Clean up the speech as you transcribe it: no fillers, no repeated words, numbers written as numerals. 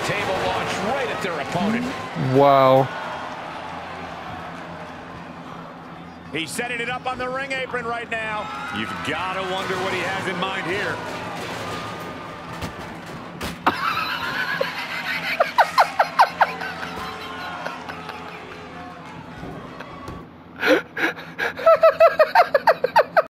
Table launched right at their opponent. Wow. He's setting it up on the ring apron right now. You've got to wonder what he has in mind here.